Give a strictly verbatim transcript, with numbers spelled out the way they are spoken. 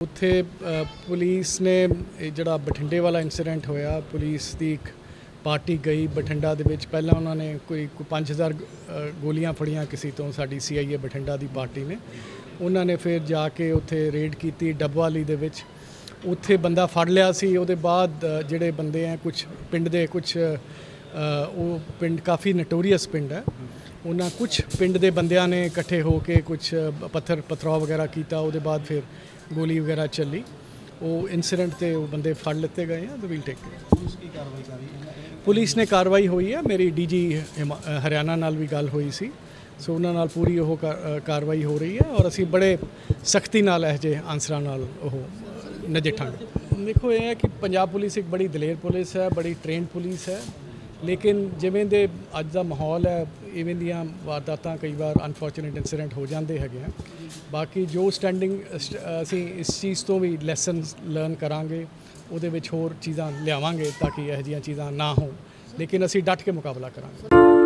उत्थे पुलिस ने जिहड़ा बठिंडे वाला इंसीडेंट होया, पुलिस की एक पार्टी गई बठिंडा दे विच। पहला उन्होंने कोई पाँच हज़ार गोलियां फड़ियां किसी तो, साडी सी आई ए बठिंडा की पार्टी ने। उन्होंने फिर जाके उत्थे रेड की डबवाली दे विच, उत्थे बंदा फड़ लिया सी। उहदे बाद जिहड़े बंदे हैं कुछ पिंड दे कुछ वो पिंड काफ़ी नटोरीअस पिंड है, उन्होंने कुछ पिंड दे बंदियां ने इकट्ठे होके कुछ पत्थर पथराव वगैरह किया। उहदे बाद फिर गोली वगैरह चली। वो इंसीडेंट ते वो बंदे फड़ लेते गए हैं। तो विल टेक पुलिस ने कार्रवाई हुई है। मेरी डी जी हरियाणा नाल भी गल हुई सी, सो उन्होंने नाल पूरी वो कार्रवाई हो रही है और असी बड़े सख्ती नाल इहो जिहे आंसरां नाल वो नजिठांगे। देखो ये है कि पंजाब पुलिस एक बड़ी दलेर पुलिस है, बड़ी ट्रेंड पुलिस है, लेकिन जिवें दे अज दा माहौल है इवें दियां वारदातां कई बार अनफॉर्चुनेट इंसीडेंट हो जाते हैं। बाकी जो स्टैंडिंग असी इस चीज़ तो भी लैसन लर्न करांगे, उहदे विच होर चीज़ां लियावांगे ताकि इहो जिहियां चीज़ां ना हो, लेकिन असी डट के मुकाबला करांगे।